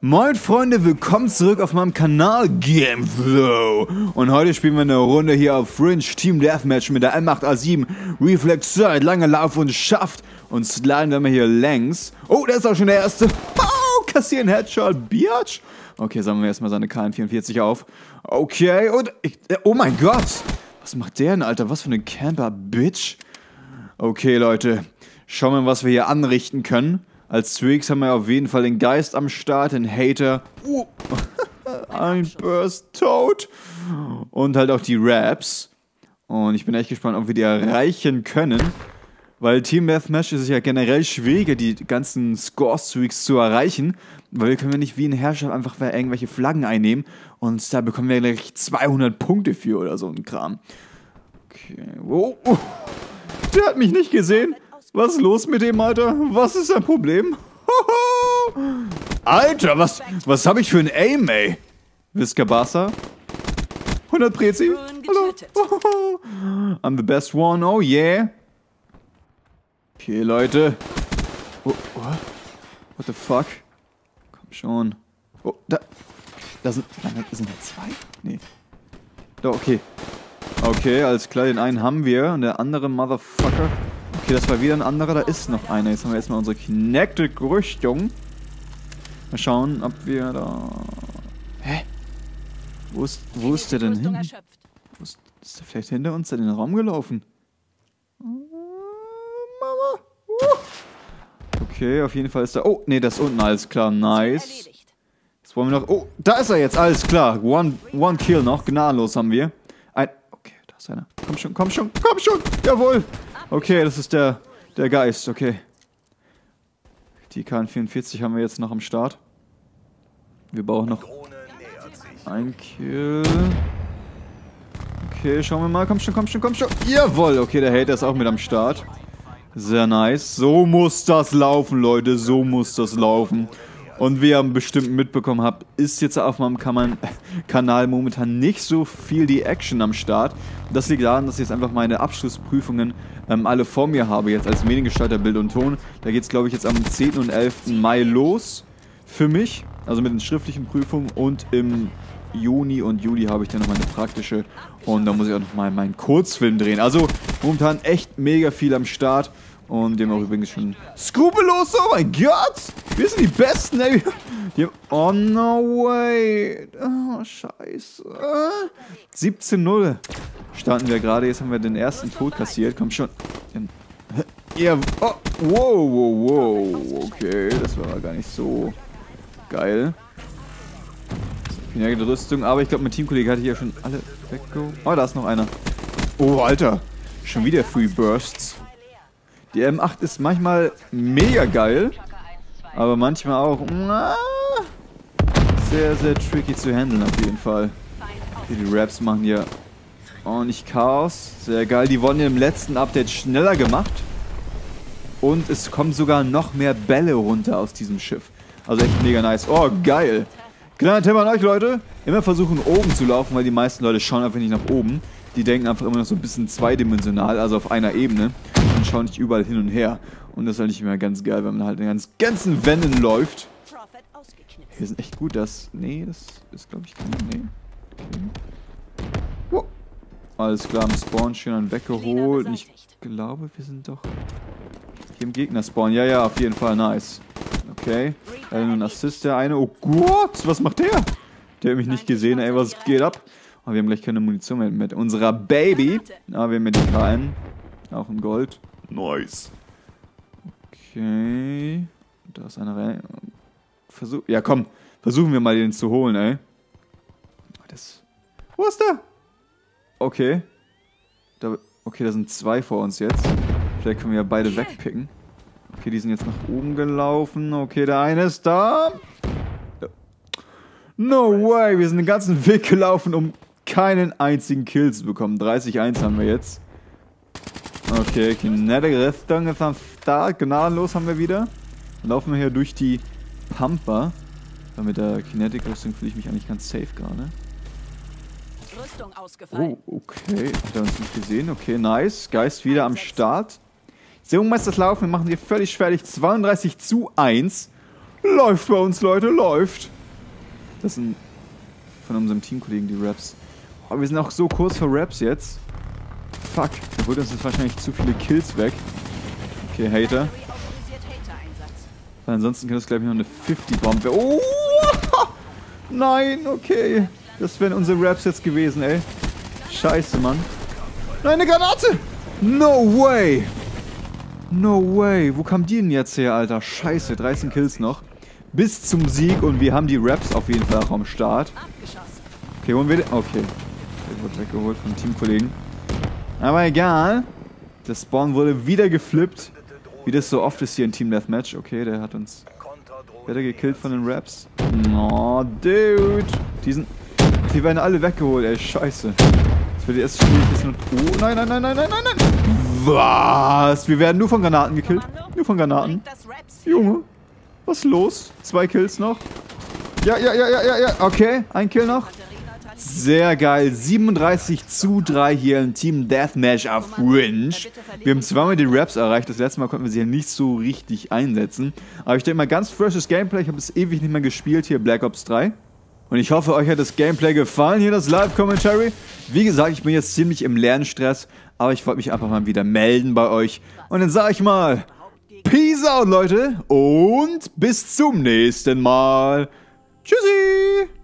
Moin Freunde, willkommen zurück auf meinem Kanal Gameflow. Und heute spielen wir eine Runde hier auf Fringe Team Deathmatch mit der M8A7 Reflex Sight, langer Lauf und Schaft. Und sliden wir mal hier längs. Oh, da ist auch schon der erste. Oh, kassieren Headshot, Biatch. Okay, sammeln wir erstmal seine KN44 auf. Okay, und oh mein Gott. Was macht der denn, Alter? Was für eine Camper, Bitch. Okay, Leute. Schauen wir mal, was wir hier anrichten können. Als Streaks haben wir auf jeden Fall den Geist am Start, den Hater. Ein Burst tot. Und halt auch die Raps. Und ich bin echt gespannt, ob wir die erreichen können. Weil Team Deathmatch ist es ja generell schwieriger, die ganzen Score-Streaks zu erreichen. Weil wir können ja nicht wie ein Herrscher einfach irgendwelche Flaggen einnehmen. Und da bekommen wir gleich 200 Punkte für oder so ein Kram. Okay. Oh. Der hat mich nicht gesehen. Was ist los mit dem, Alter? Was ist sein Problem? Alter, was habe ich für ein Aim, ey? Viscabasa? 100 Prezi? Hallo? I'm the best one, oh yeah. Okay, Leute. Oh, what the fuck? Komm schon. Oh, da sind zwei? Nee. Doch, okay. Okay, alles klar, den einen haben wir. Und der andere Motherfucker. Okay, das war wieder ein anderer, da ist noch einer. Jetzt haben wir erstmal unsere Kinetic-Rüstung. Mal schauen, ob wir da... Hä? Wo ist der denn hin? Ist der vielleicht hinter uns in den Raum gelaufen? Mama! Okay, auf jeden Fall ist er... Oh, nee, das ist unten, alles klar, nice. Jetzt wollen wir noch... Oh, da ist er jetzt, alles klar. One Kill noch, gnadenlos haben wir. Okay, da ist einer. Komm schon, jawohl! Okay, das ist der Geist, okay. Die KN44 haben wir jetzt noch am Start. Wir brauchen noch ein Kill. Okay, schauen wir mal. Komm schon. Jawohl, okay, der Hater ist auch mit am Start. Sehr nice. So muss das laufen, Leute. So muss das laufen. Und wie ihr bestimmt mitbekommen habt, ist jetzt auf meinem Kanal momentan nicht so viel die Action am Start. Das liegt daran, dass ich jetzt einfach meine Abschlussprüfungen alle vor mir habe, jetzt als Mediengestalter Bild und Ton. Da geht es, glaube ich, jetzt am 10. und 11. Mai los für mich, also mit den schriftlichen Prüfungen. Und im Juni und Juli habe ich dann noch meine praktische. Und da muss ich auch noch mal meinen Kurzfilm drehen. Also momentan echt mega viel am Start. Und die haben auch übrigens schon skrupellos, oh mein Gott! Wir sind die Besten, ey! Die haben, oh no way! Oh, scheiße. 17-0 starten wir gerade, jetzt haben wir den ersten Tod kassiert, komm schon. Ja, oh, wow, okay, das war gar nicht so geil. Pinagel Rüstung, aber ich glaube, mein Teamkollege hatte hier schon alle weggeholt. Oh, da ist noch einer. Oh, Alter, schon wieder Free Bursts. Die M8 ist manchmal mega geil, aber manchmal auch sehr, sehr tricky zu handeln auf jeden Fall. Okay, die Raps machen hier ordentlich Chaos. Sehr geil. Die wurden im letzten Update schneller gemacht. Und es kommen sogar noch mehr Bälle runter aus diesem Schiff. Also echt mega nice. Oh, geil. Kleiner Tipp an euch, Leute. Immer versuchen, oben zu laufen, weil die meisten Leute schauen einfach nicht nach oben. Die denken einfach immer noch so ein bisschen zweidimensional, also auf einer Ebene. Und schauen nicht überall hin und her. Und das ist halt nicht immer ganz geil, wenn man halt in den ganzen Wänden läuft. Wir sind echt gut, das... Nee, das ist, glaube ich, kein... Nee. Okay. Wow. Alles klar, am Spawn schön dann weggeholt. Und ich glaube, wir sind doch hier im Gegner-Spawn. Ja, auf jeden Fall, nice. Okay. Nur ein Assist, der eine. Oh Gott, was macht der? Der hat mich nicht gesehen, ey, was geht ab? Oh, wir haben gleich keine Munition mehr mit unserer Baby. Aber wir haben mit die KN. Auch in Gold. Nice. Okay. Da ist einer rein. Ja, komm. Versuchen wir mal den zu holen, ey. Wo ist der? Okay. Okay, da sind zwei vor uns jetzt. Vielleicht können wir ja beide wegpicken. Okay, die sind jetzt nach oben gelaufen. Okay, der eine ist da. No way. Wir sind den ganzen Weg gelaufen, um keinen einzigen Kill zu bekommen. 30-1 haben wir jetzt. Okay, Kinetic Rüstung ist am Start. Gnadenlos haben wir wieder. Dann laufen wir hier durch die Pampa. Weil mit der Kinetic Rüstung fühle ich mich eigentlich ganz safe gerade. Oh, okay. Hat er uns nicht gesehen? Okay, nice. Geist wieder am Start. Seeungmeisters laufen. Wir machen hier völlig fertig. 32-1. Läuft bei uns, Leute, läuft. Das sind von unserem Teamkollegen die Raps. Oh, wir sind auch so kurz vor Raps jetzt. Fuck, da holt uns jetzt wahrscheinlich zu viele Kills weg. Okay, Hater. Weil ansonsten kann das, glaube ich, noch eine 50-Bombe. Oh! Nein, okay. Das wären unsere Raps jetzt gewesen, ey. Scheiße, Mann. Nein, eine Granate! No way! No way. Wo kam die denn jetzt her, Alter? Scheiße, 13 Kills noch. Bis zum Sieg und wir haben die Raps auf jeden Fall auch am Start. Okay, holen wir den. Okay. Der wurde weggeholt vom Teamkollegen. Aber egal. Der Spawn wurde wieder geflippt. Wie das so oft ist hier in Team Deathmatch. Okay, der hat uns wieder gekillt von den Raps. Oh, dude. Die werden alle weggeholt, ey. Scheiße. Das wird erst schwierig bisschen. Oh, nein, nein, nein, nein, nein, nein, nein. Was? Wir werden nur von Granaten gekillt. Nur von Granaten. Junge. Was ist los? 2 Kills noch. Ja. Okay, ein Kill noch. Sehr geil. 37:3 hier im Team Deathmatch auf Fringe. Wir haben zweimal die Raps erreicht. Das letzte Mal konnten wir sie ja nicht so richtig einsetzen. Aber ich denke mal, ganz freshes Gameplay. Ich habe es ewig nicht mehr gespielt hier, Black Ops 3. Und ich hoffe, euch hat das Gameplay gefallen, hier das Live-Commentary. Wie gesagt, ich bin jetzt ziemlich im Lernstress. Aber ich wollte mich einfach mal wieder melden bei euch. Und dann sage ich mal, Peace out, Leute. Und bis zum nächsten Mal. Tschüssi.